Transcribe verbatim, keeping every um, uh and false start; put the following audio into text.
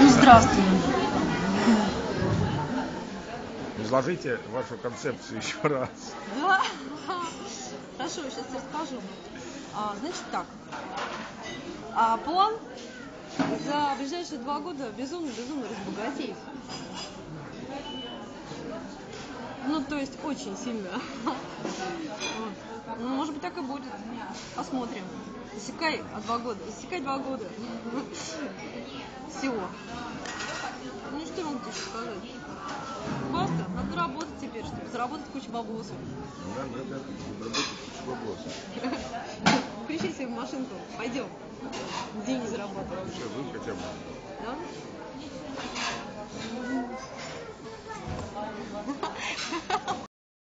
Здравствуй. Изложите вашу концепцию еще раз. Да? Хорошо, сейчас тебе расскажу. А, значит так. А, план за ближайшие два года безумно-безумно разбогатеть. Ну, то есть очень сильно. Вот. Ну, может быть, так и будет. Посмотрим. Засекай а два года. Засекай два года. Всего. Ну, что я могу тебе еще сказать? Баста, надо работать теперь, чтобы заработать кучу бабосов. Да, да, да, заработать кучу бабосов. Включи себе машинку, пойдем. Деньги зарабатывать. Сейчас вы хотя бы. Да?